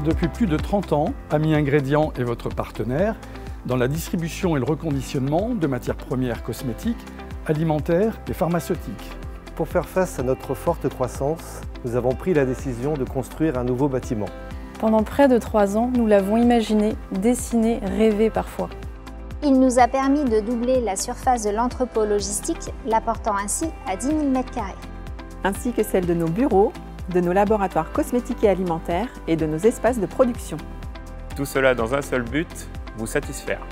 depuis plus de 30 ans, Ami Ingrédients est votre partenaire dans la distribution et le reconditionnement de matières premières cosmétiques, alimentaires et pharmaceutiques. Pour faire face à notre forte croissance, nous avons pris la décision de construire un nouveau bâtiment. Pendant près de 3 ans, nous l'avons imaginé, dessiné, rêvé parfois. Il nous a permis de doubler la surface de l'entrepôt logistique, l'apportant ainsi à 10 000 m². Ainsi que celle de nos bureaux, de nos laboratoires cosmétiques et alimentaires et de nos espaces de production. Tout cela dans un seul but, vous satisfaire.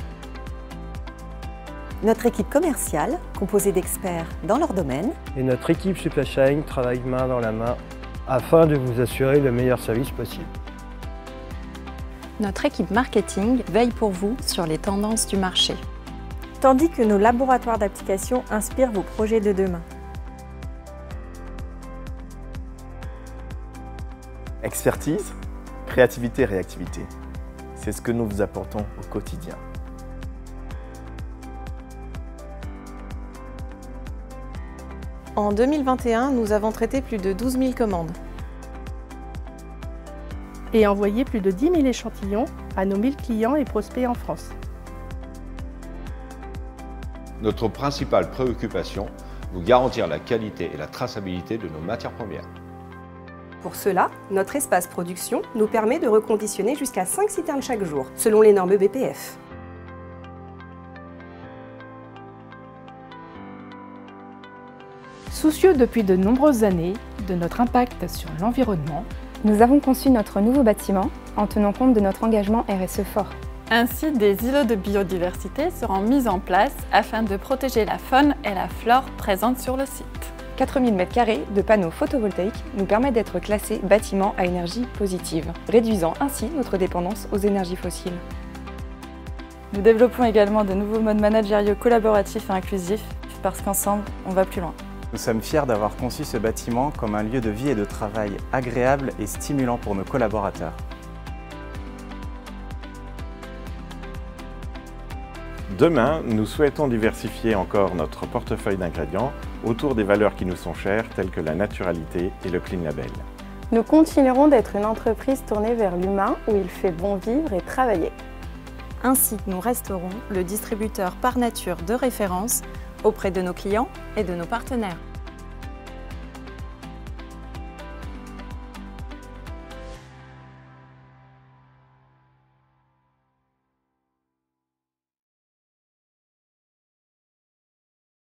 Notre équipe commerciale, composée d'experts dans leur domaine, Et notre équipe Supply Chain travaille main dans la main afin de vous assurer le meilleur service possible. Notre équipe marketing veille pour vous sur les tendances du marché. Tandis que nos laboratoires d'application inspirent vos projets de demain. Expertise, créativité, réactivité. C'est ce que nous vous apportons au quotidien. En 2021, nous avons traité plus de 12 000 commandes. Et envoyé plus de 10 000 échantillons à nos 1000 clients et prospects en France. Notre principale préoccupation, vous garantir la qualité et la traçabilité de nos matières premières. Pour cela, notre espace production nous permet de reconditionner jusqu'à 5 citernes chaque jour, selon les normes BPF. Soucieux depuis de nombreuses années de notre impact sur l'environnement, Nous avons conçu notre nouveau bâtiment en tenant compte de notre engagement RSE fort. Ainsi, des îlots de biodiversité seront mis en place afin de protéger la faune et la flore présentes sur le site. 4000 m² de panneaux photovoltaïques nous permettent d'être classés bâtiments à énergie positive, réduisant ainsi notre dépendance aux énergies fossiles. Nous développons également de nouveaux modes managériaux collaboratifs et inclusifs, parce qu'ensemble, on va plus loin. Nous sommes fiers d'avoir conçu ce bâtiment comme un lieu de vie et de travail agréable et stimulant pour nos collaborateurs. Demain, nous souhaitons diversifier encore notre portefeuille d'ingrédients autour des valeurs qui nous sont chères, telles que la naturalité et le Clean Label. Nous continuerons d'être une entreprise tournée vers l'humain où il fait bon vivre et travailler. Ainsi, nous resterons le distributeur par nature de référence auprès de nos clients et de nos partenaires.